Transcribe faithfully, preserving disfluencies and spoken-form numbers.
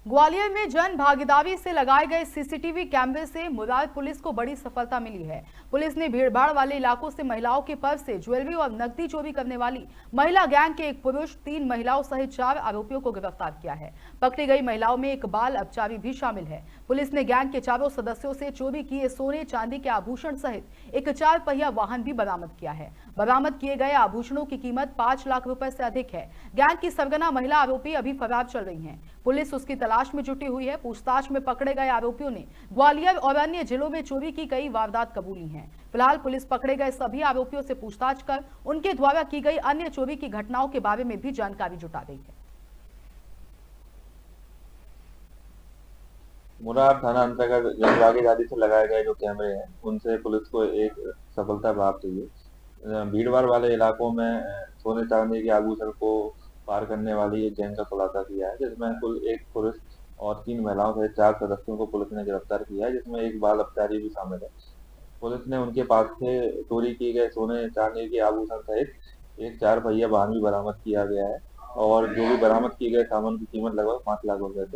ग्वालियर में जन भागीदारी से लगाए गए सीसीटीवी कैमरे से मुराद पुलिस को बड़ी सफलता मिली है। पुलिस ने भीड़भाड़ वाले इलाकों से महिलाओं के पर्स से ज्वेलरी और नकदी चोरी करने वाली महिला गैंग के एक पुरुष, तीन महिलाओं सहित चार आरोपियों को गिरफ्तार किया है। पकड़ी गई महिलाओं में एक बाल अपचारी भी शामिल है। पुलिस ने गैंग के चारों सदस्यों से चोरी किए सोने चांदी के आभूषण सहित एक चार पहिया वाहन भी बरामद किया है। बरामद किए गए आभूषणों की कीमत पांच लाख रुपए से अधिक है। गैंग की सरगना महिला आरोपी अभी फरार चल रही हैं। पुलिस उसकी तलाश में जुटी हुई है। पूछताछ में पकड़े गए आरोपियों ने ग्वालियर और अन्य जिलों में चोरी की कई वारदात कबूली हैं। फिलहाल पुलिस पकड़े गए सभी आरोपियों से पूछताछ कर उनके द्वारा की गई अन्य चोरी की घटनाओं के बारे में भी जानकारी जुटा रही है। मुरार थाना अंतर्गत जनभागीदारी से लगाए गए जो कैमरे हैं उनसे पुलिस को एक सफलता प्राप्त हुई है। भीड़ भाड़ वाले इलाकों में सोने चांदी के आभूषण को पार करने वाली एक गैंग का खुलासा किया है, जिसमें कुल एक पुरुष और तीन महिलाओं सहित चार सदस्यों को पुलिस ने गिरफ्तार किया है, जिसमें एक बाल अपचारी भी शामिल है। पुलिस ने उनके पास से चोरी की गए सोने चांदी के आभूषण सहित एक चार पहिया वाहन भी बरामद किया गया है और जो भी बरामद किए गए सामान की कीमत लगभग पाँच लाख रुपए है।